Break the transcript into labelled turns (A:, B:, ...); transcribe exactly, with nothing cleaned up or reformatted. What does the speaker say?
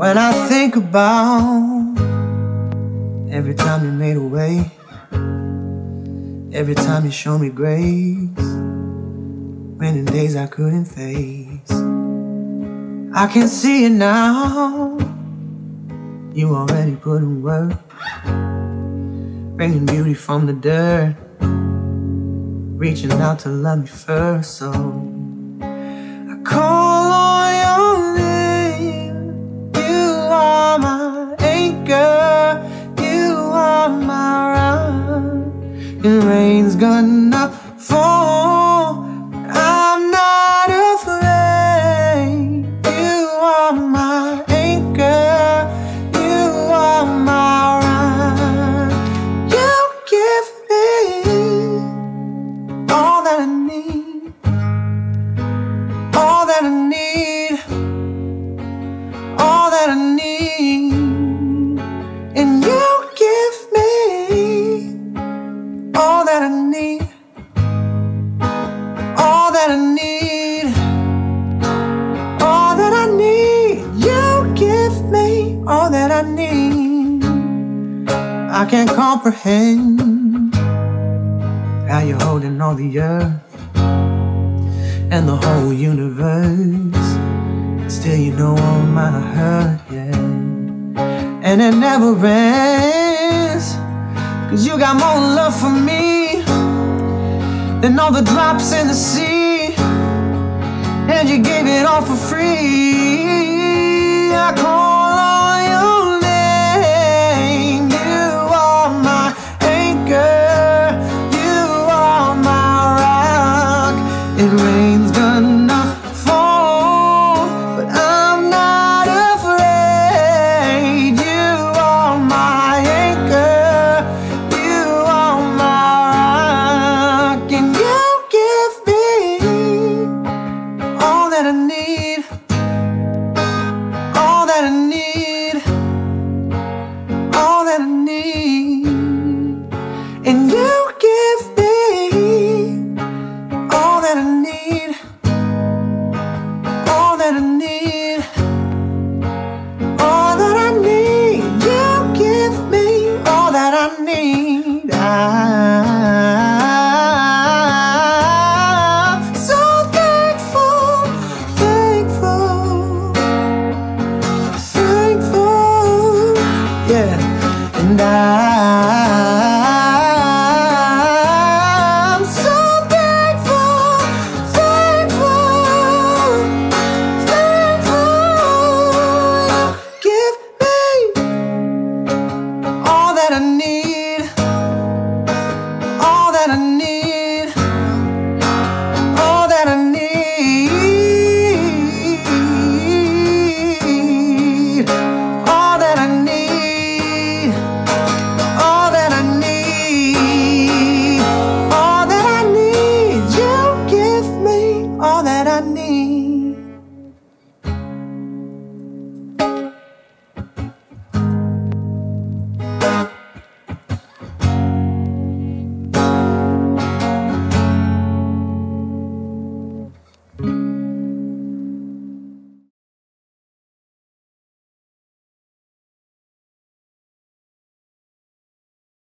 A: When I think about every time you made a way, every time you showed me grace, raining days I couldn't face, I can see it now. You already put in work, bringing beauty from the dirt, reaching out to love me first. So I call on your name. You are my anchor, you are my rock. The rain's gonna fall, I'm not afraid. You are my anchor, you are my rock. You give me all that I need, all that I need, all that I need. And you give me all that I need, all that I need, all that I need. You give me all that I need. I can't comprehend how you're holding all the earth and the whole universe, still you know all mine are hurt, yeah. And it never ends, 'cause you got more love for me than all the drops in the sea, and you gave it all for free.